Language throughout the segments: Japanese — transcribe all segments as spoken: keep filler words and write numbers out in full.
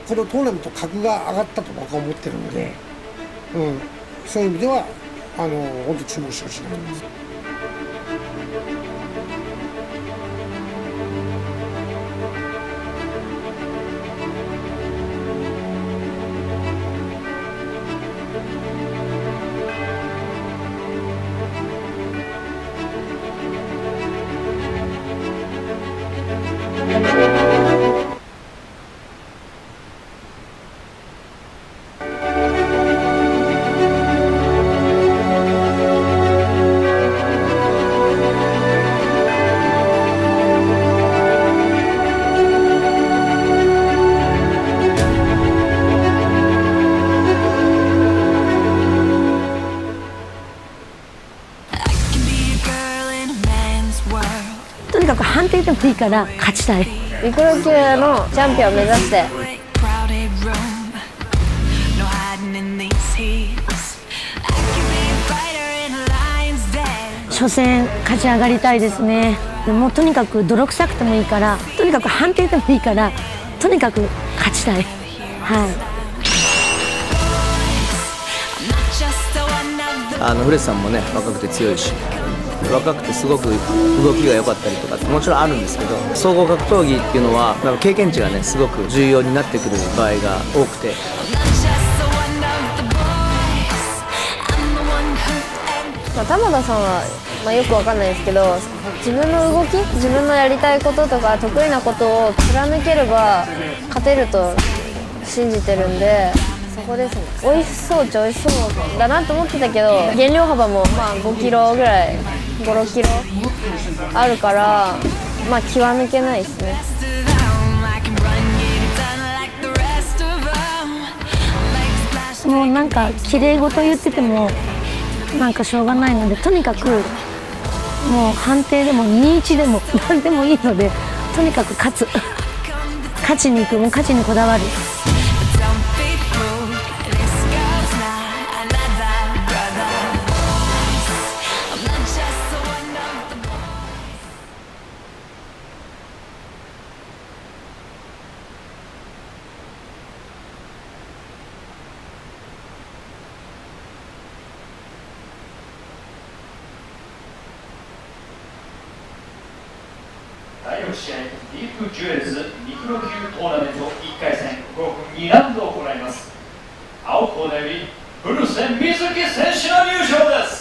このトーナメント格が上がったと僕は思ってるので、うん、そういう意味ではあの本当注目してほしいなと思います。 とにかく判定でもいいから勝ちたい。 ミクロ級のチャンピオンを目指して。 初戦勝ち上がりたいですね。もうとにかく泥臭くてもいいから、とにかく判定でもいいから、とにかく勝ちたい。はい。 あのフレスさんもね、若くて強いし、若くてすごく動きが良かったりとかってもちろんあるんですけど、総合格闘技っていうのはなんか経験値がねすごく重要になってくる場合が多くて。 まあ、玉田さんは、まあ、よくわかんないですけど、自分の動き、自分のやりたいこととか得意なことを貫ければ勝てると信じてるんで、そこですね。美味しそうっちゃ美味しそうだなと思ってたけど、減量幅もまあごキロぐらい、ご、ろっキロあるから、まあ気は抜けないですね。 もうなんか綺麗事言っててもなんかしょうがないので、とにかくもう判定でもにいちでも何でもいいので、とにかく勝つ勝ちに行く、もう勝ちにこだわる。 だいろく試合、ディープジュエルズミクロ級トーナメントいっかい戦ごふんにラウンドを行います。青コーナーより古瀬瑞希選手の入場です。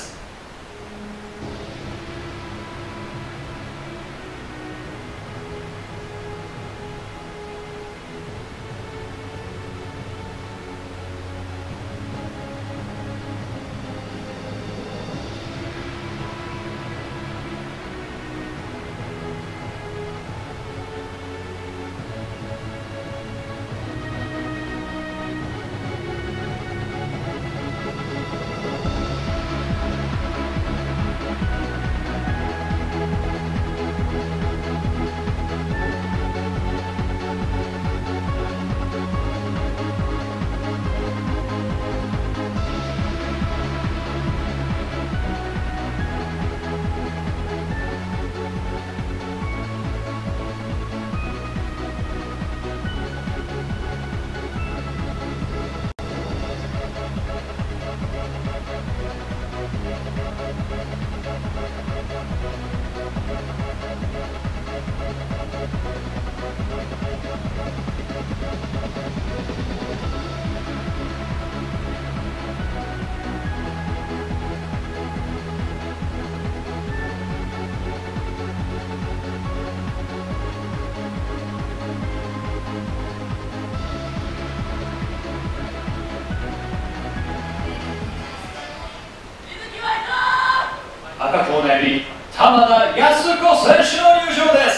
赤コーナーより玉田靖子選手の入場です。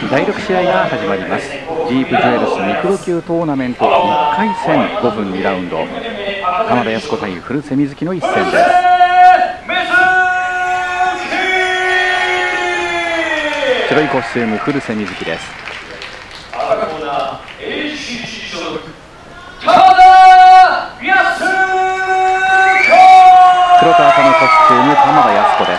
だいろく試合が始まります。ディープジュエルスミクロ級トーナメントいっかい戦ごふんにラウンド、玉田靖子対古瀬瑞希の一戦です。白いコスチューム古瀬瑞希です。黒と赤のコスチューム玉田靖子です。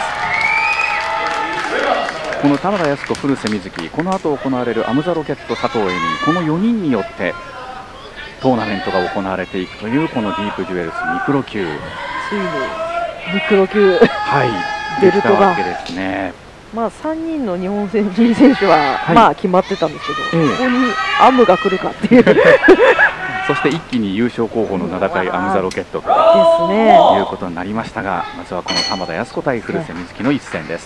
この玉田靖子、古瀬瑞希、この後行われるアムザロケット、佐藤恵美、このよにんによってトーナメントが行われていくというこのディープジュエルスミクロ級、 ついにミクロ級、 はい、 ベルトができたわけですね。 まあさんにんの日本人選手は、はい、まあ決まってたんですけど、ええ、ここにアムが来るかっていうそして一気に優勝候補の名高いアムザロケットとですねいうことになりましたが、まずはこの玉田靖子対古瀬瑞希の一戦です。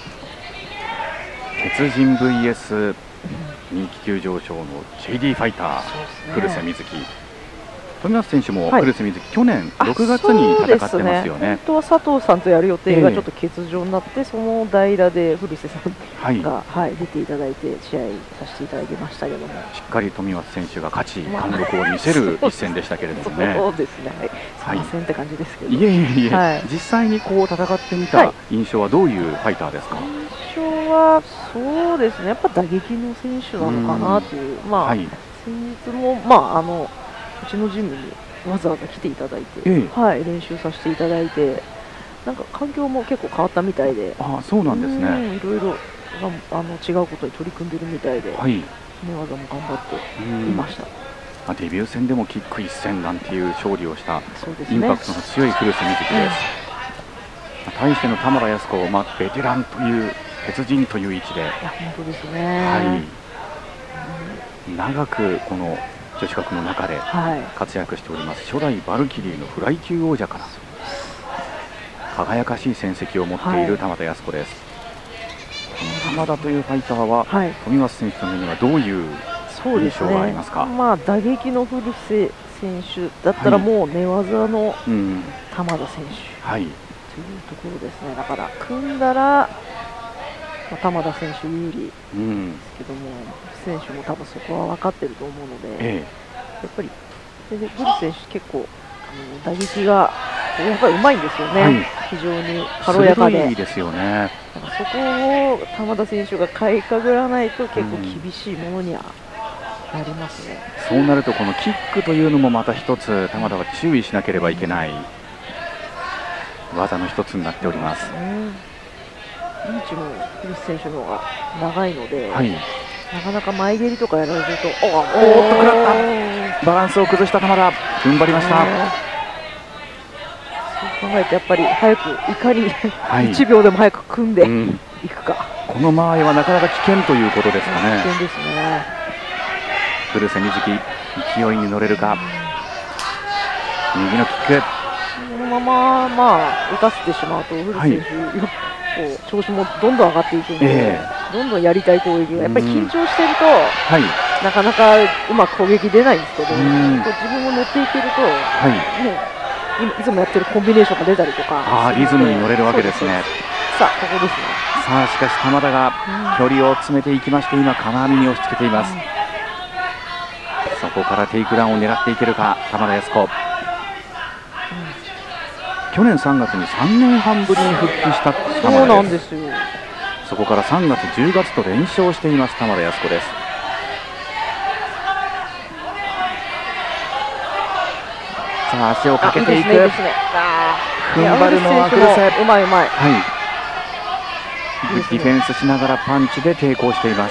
鉄人 ブイエス 人気急上昇の ジェイディー ファイター、ね、古瀬瑞希、富安選手も古瀬瑞希、はい、去年ろくがつに戦ってますよね。 本当は佐藤さんとやる予定がちょっと欠場になって、えー、その代打で古瀬さんが、はいはい、出ていただいて試合させていただきましたけども、しっかり富安選手が勝ち貫禄を見せる一戦でしたけれどもね。 そうですね、はい、参戦って感じですけど、 いえいえいえ、はい、実際にこう戦ってみた印象はどういうファイターですか？ 印象はそうですね、やっぱ打撃の選手なのかなという、まあ、はい、先日もまああのうちのジムにわざわざ来ていただいて、ええ、はい、練習させていただいて、なんか環境も結構変わったみたいで、 ああ、そうなんですね。 いろいろあの違うことに取り組んでるみたいで、はい、寝技も頑張っていました。 まあ、デビュー戦でもキック一戦なんていう勝利をした、インパクトの強い古瀬瑞希です。うん、対しての玉田靖子、まあ、ベテランという鉄人という位置で、いや本当ですね、はい、 うん、長くこの女子格の中で活躍しております、はい、初代バルキリーのフライ級王者から輝かしい戦績を持っている玉田靖子です。はい、玉田というファイターは、はい、富安選手の目にはどういう印象がありますか？ そうですね、まあ、打撃の古瀬選手だったらもう寝技の玉田選手、はい、というところですね。だから組んだらまあ、玉田選手有利ですけども、うん、選手も多分そこは分かってると思うので、ええ、やっぱりブル選手結構あの打撃がやっぱりうまいんですよね、はい、非常に軽やかで、 いいですよね。 だからそこを玉田選手がかいかぐらないと結構厳しいものにはなりますね。 うん、そうなるとこのキックというのもまた一つ玉田が注意しなければいけない技の一つになっております。うん、 リーチも古瀬選手の方が長いので、はい、なかなか前蹴りとかやられると、 おおっと食らった、バランスを崩した玉田、踏ん張りました。 そう考えてやっぱり早くいかに、はい、いちびょうでも早く組んでいくか、 うん、この間合いはなかなか危険ということですかね。 危険ですね。 古瀬瑞希、勢いに乗れるか、右のキック、 このまま、まあ、打たせてしまうと古瀬選手、はい、調子もどんどん上がっていくので、えー、どんどんやりたい攻撃がやっぱり緊張していると、はい、なかなかうまく攻撃出ないんですけど、自分も乗っていけると、はい、ね、いつもやってるコンビネーションが出たりとか、 あリズムに乗れるわけですね。 さあここですね。 さあしかし玉田が距離を詰めていきまして、今金網に押し付けています。うん、そこからテイクダウンを狙っていけるか玉田靖子。去年さんがつにさんねんはんぶりに復帰した玉田です。 そうなんですよ。 そこからさんがつじゅうがつと連勝しています玉田靖子です。さあ足をかけていく、いいですね、踏ん張るのは古瀬、 うまいうまい、 はい、ディフェンスしながらパンチで抵抗しています。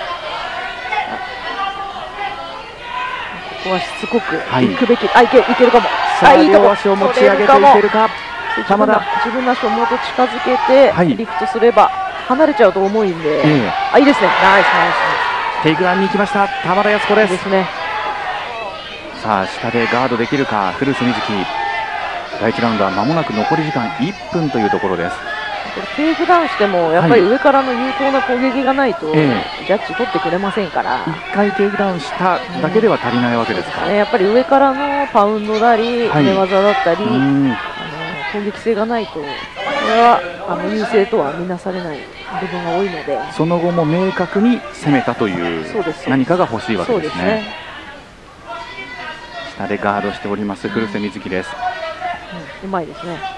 ここはしつこくいくべき、はい、あいけいけるかも。 さあ両足を持ち上げていけるか。 玉田、自分の足をもっと近づけて、はい、リフトすれば離れちゃうと重いんで、えー、あいいですね、ナイスナイス。テイクダウンに行きました玉田靖子です。 ですね。 さあ下でガードできるか古瀬瑞希。だいいちラウンドは間もなく残り時間いっぷんというところです。 これテイクダウンしてもやっぱり上からの有効な攻撃がないと、はい、ジャッジ取ってくれませんから、 いっかいテイクダウンしただけでは足りないわけですか、 うん、ね、やっぱり上からのパウンドなり、はい、寝技だったり、あの攻撃性がないとこれはあの優勢とは見なされない部分が多いので、 その後も明確に攻めたという何かが欲しいわけですね。下でガードしております古瀬瑞希です。 うん、うまいですね。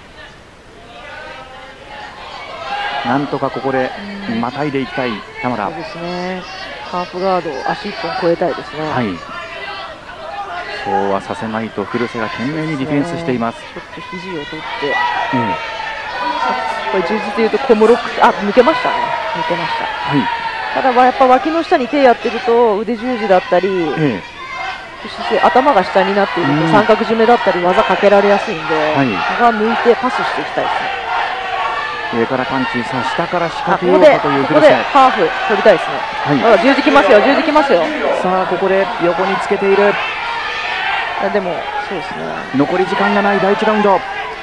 なんとかここでまたいでいきたい玉田。 そうですね。ハーフガードを足いっぽん超えたいですね。 はい。そうはさせまいと古瀬が懸命にディフェンスしています。 ちょっと肘を取って、うん、これ充実でいうと小室、あ、抜けましたね。抜けました。はい。ただやっぱ脇の下に手やってると腕十字だったり、ええ、そして頭が下になっていると三角締めだったり技かけられやすいんで、はい、が抜いてパスしていきたいですね。 上からパンチ、さあ下から仕掛けようかという古瀬。 ここでハーフ取りたいですね。はい、十字きますよ、十字きますよ。 さあここで横につけている。 でもそうですね。 残り時間がないだいいちラウンド。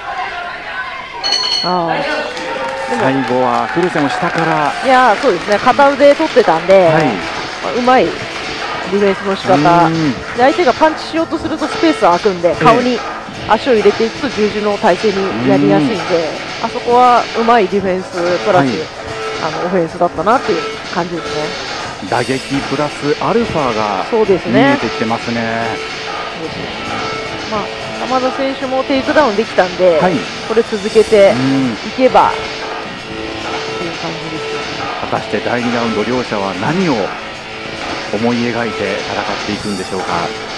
あ最後は古瀬も下から。 いやそうですね。片腕取ってたんで、はい、まあ、うまいディフェンスの仕方。で相手がパンチしようとするとスペースは空くんで、顔に足を入れていくと十字の体勢にやりやすいんで、あそこはうまいディフェンスプラス、はい、あのオフェンスだったなっていう感じですね。 打撃プラスアルファがそうですね、 見えてきてますね。 そうですね。まあ玉田選手もテイクダウンできたんで、はい、これ続けていけばっていう感じですね。 果たしてだいにラウンド両者は何を思い描いて戦っていくんでしょうか。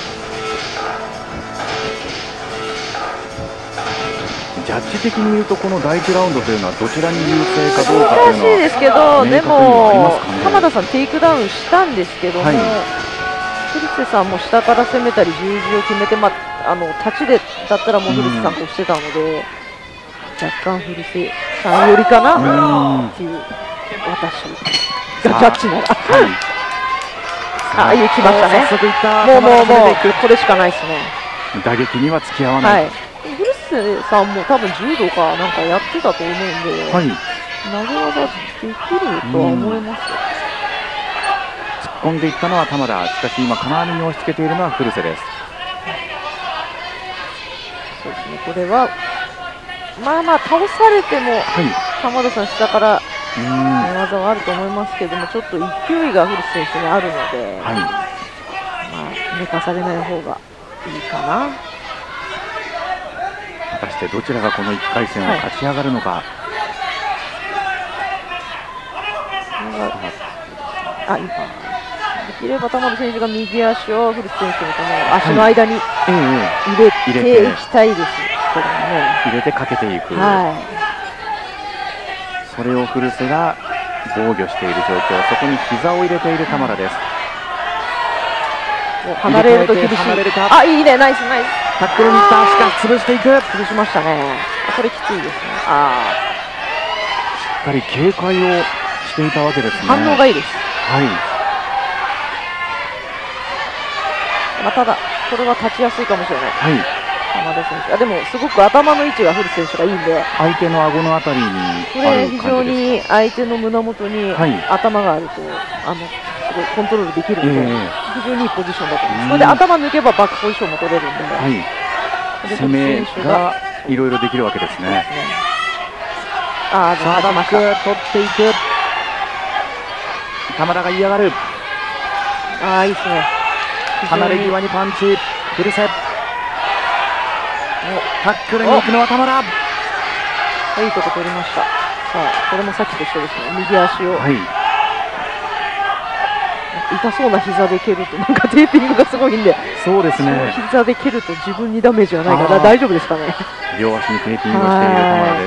ジャッジ的に言うとこのだいいちラウンドというのはどちらに優勢かどうかというのは難しいですけど、でも浜田さんテイクダウンしたんですけども、はい、古瀬さんも下から攻めたり十字を決めて、まあ、あの立ちでだったらもう古瀬さん押してたので、若干古瀬さんよりかなっていう私がジャッジなら。はいああ、いうきましたね。もうもうもうこれしかないですね。 打撃には付き合わない。はい、 古瀬さんも多分柔道かなんかやってたと思うんで、はい、投げ技できるとは思いますよ。 突っ込んでいったのは玉田。しかし今金網に押し付けているのは古瀬です。 そうですね。これはまあまあ倒されても、はい、玉田さん下から寝技はあると思いますけども、ちょっと勢いが古瀬選手にあるので、はい、まあ寝かされない方がいいかな。 果たしてどちらがこのいっかい戦を勝ち上がるのか。はい、 あ、今できれば玉田選手が右足を古瀬選手のこの足の間に入れていきたいですけどね。 入れてかけていく。はい、それを古瀬が防御している状況。そこに膝を入れている玉田です。 もう離れると厳しい。あ、いいね、ナイスナイス。 タックルに行った。しかし潰していく。 潰しましたね。これきついですね。あしっかり警戒をしていたわけですね。 反応がいいです。 はい。 まあ、ただこれは立ちやすいかもしれない。はい。玉田選手、あでもすごく頭の位置が古瀬選手がいいんで、 相手の顎のあたりにこれ非常に相手の胸元に頭があると、はい、あのすごいコントロールできるので、えー、非常にいいポジションだと思います。これで頭抜けばバックポジションも取れるんで、はい、 攻めがいろいろできるわけですね。ですね。 あさあバック取っていく。玉田が嫌がる。 ああいいですね。 離れ際にパンチ。古瀬。タックルに行くのは玉田。 いいとこ取りました。さあこれもさっきと一緒ですね。右足を、はい、痛そうな膝で蹴るとなんかテーピングがすごいんで、 そうですね。 膝で蹴ると自分にダメージがないから大丈夫ですかね。 両足にテーピングをしている玉田です。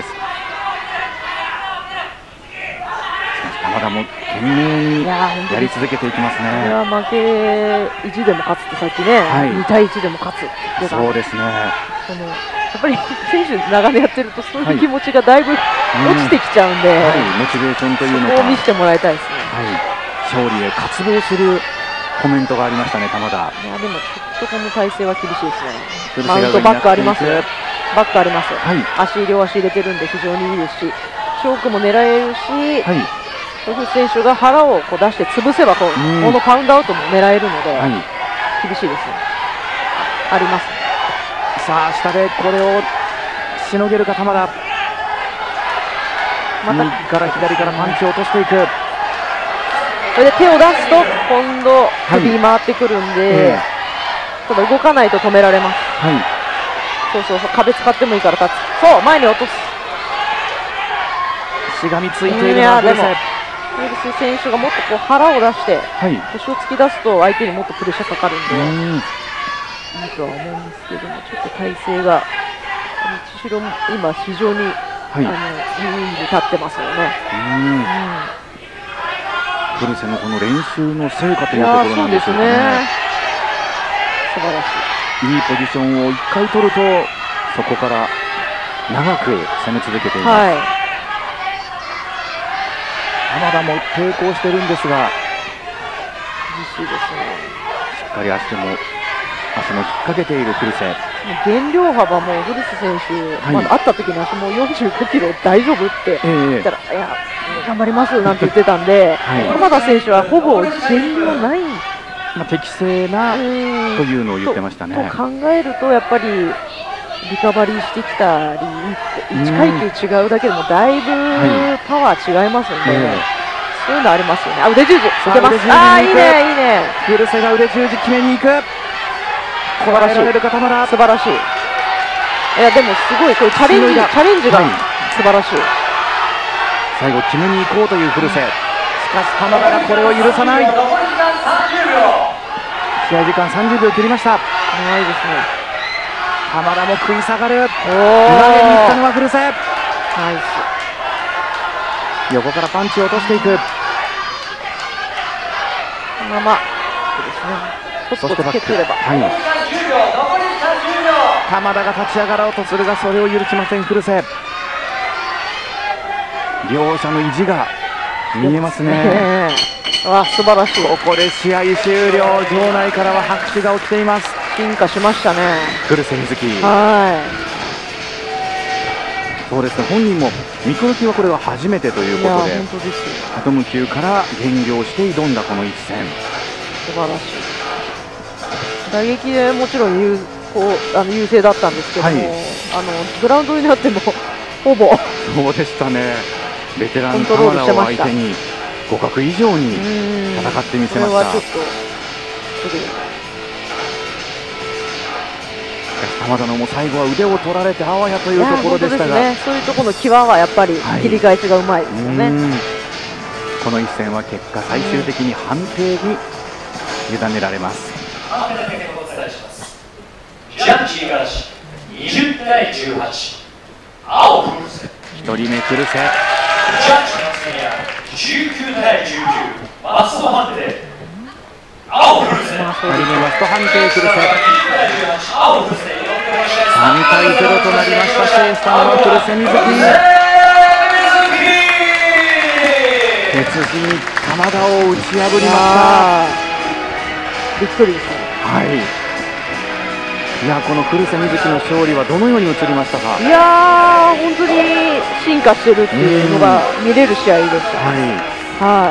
玉田も懸命にやり続けていきますね。 いや負けいちでも勝つってさっきね、はい、にたいいちでも勝つって言ってた。 そうですね。 そのやっぱり選手長年やってるとそういう気持ちがだいぶ落ちてきちゃうんで、はい、 はい、モチベーションというのを見せてもらいたいですね。 はい、勝利へ渇望するコメントがありましたね、玉田。いやでもちょっとこの体勢は厳しいですね。マウントバックあります。バックあります。はい、足両足入れてるんで非常にいいですし、チョークも狙えるし、はい、古瀬選手が腹をこう出して潰せばこう、うん、このパウンドアウトも狙えるので、はい、厳しいですね。あります。 さあ下でこれをしのげるか玉田。 また右から左からパンチを落としていく。 それで手を出すと今度首回ってくるんで、 えただ動かないと止められます。 はい、 そうそうそう、壁使ってもいいから立つ。そう、前に落とす。 しがみついているのはでもウェルス選手がもっとこう腹を出して、 はい、 腰を突き出すと相手にもっとプレッシャーかかるんで、 うんいいとは思うんですけども、ちょっと体勢が千尋も今非常に、はい、あのいい意味で立ってますよね。うんフルセのこの練習の成果というところなんでしょうかね。 素晴らしい。いいポジションをいっかい取るとそこから長く攻め続けています。はい、浜田も抵抗してるんですが厳しいですね。 しっかり足も足も引っ掛けているフルセ。 減量幅もフルセ選手、はい、まだ会った時に足もよんじゅうごキロ大丈夫って言ったら、えー、いや頑張りますなんて言ってたんで、はい、浜田選手はほぼ減量ない、 まあ、適正なというのを言ってましたね。 と考えるとやっぱりリカバリーしてきたりいち階級違うだけでもだいぶパワー違いますので、はい、そういうのありますよね。あ、腕十字受けます。ああ、いいねいいね。 フルセが腕十字決めに行く。 素晴らしい。素晴らしい。いやでもすごいこれチャレンジチャレンジが素晴らしい。 最後決めに行こうというフルセ。しかし浜田がこれを許さない。試合時間さんじゅうびょう切りました。 長いですね。 浜田も食い下がる。投げに行ったのはフルセ。ナイス。横からパンチを落としていく。 ままそうですね。 そしてバック、はい、浜田が立ち上がろうとするがそれを許しませんフルセ。両者の意地が見えますね。 わあ素晴らしい。 ここで試合終了。場内からは拍手が起きています。 進化しましたねフルセ水木。 はい、 そうですね。本人もミクロ級はこれが初めてということでアトム級から減量して挑んだこの一戦。 素晴らしい。打撃でもちろん優こうあの優勢だったんですけども、はい、あのグラウンドになってもほぼそうでしたね。ベテラン浜田を相手に互角以上に戦ってみせました。これはちょっと浜田のも最後は腕を取られてあわやというところでしたが、 ね、そういうところの際はやっぱり切り返しがうまいですよね。はい、 この一戦は結果最終的に判定に委ねられます。 ジャッジがしにじゅうたいじゅうはち、青フルセ。 ひとりめフルセ。 ジャッジの次はじゅうきゅうたいじゅうきゅう、マスト判定。青フルセ。 ふたりめマスト判定フルセ。さんたいゼロとなりました。制したのはフルセ水木。鉄人浜田を打ち破りました。 びっくりですね。 はい。いやこのフルセ水木の勝利はどのように映りましたか。 いやー本当に進化してるっていうのが見れる試合でした。はい、はい、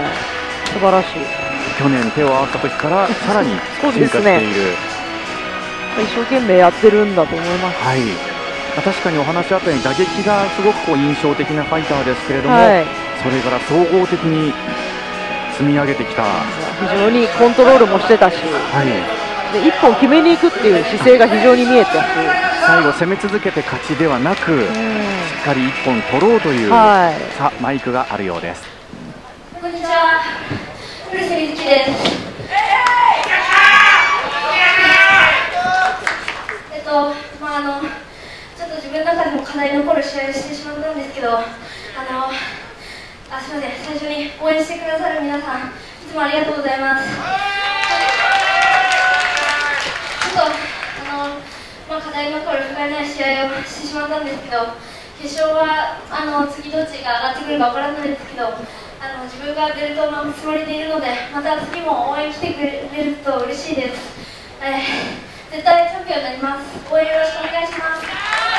素晴らしい。 去年手を合わせた時からさらに進化している。ね、 一生懸命やってるんだと思います。 はい、確かにお話あったように打撃がすごくこう印象的なファイターですけれども、はい、それから総合的に積み上げてきた。 非常にコントロールもしてたし、はい、で一本決めに行くっていう姿勢が非常に見えたし、 最後攻め続けて勝ちではなく、うん、しっかり一本取ろうという、はい、さマイクがあるようです。 こんにちは、古瀬瑞希です。えっとまああのちょっと自分の中でも課題残る試合をしてしまったんですけど、あのあすみません、最初に応援してくださる皆さんいつもありがとうございます。ちょっとあの、まあ、課題残る不甲斐ない試合をしてしまったんですけど、決勝はあの次どっちが上がってくるか分からないですけど、あの自分がベルトを守るつもりでいるので、また次も応援来てくれると嬉しいです。えー、絶対チャンピオンになります。応援よろしくお願いします。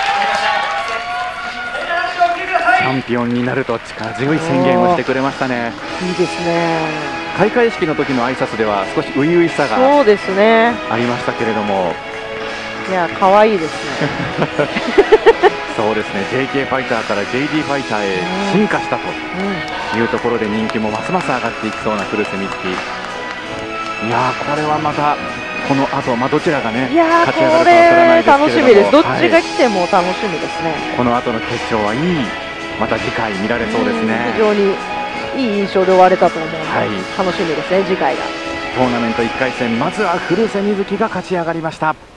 チャンピオンになると力強い宣言をしてくれましたね。 いいですね。 開会式の時の挨拶では少し初々しさがそうですねありましたけれども、 いや可愛いですねそうですね、 ジェイケー ファイターから ジェイディー ファイターへ進化したというところで人気もますます上がっていきそうな古瀬美月。いやー、これはまたこの後、まあどちらがねいや勝ち上がるかわからないですけれども、 楽しみです。どっちがはい、 来ても楽しみですね。 この後の決勝はいい、また次回見られそうですね。 非常にいい印象で終われたと思うので、 はい、 楽しみですね、次回が。 トーナメントいっかい戦、まずは古瀬美月が勝ち上がりました。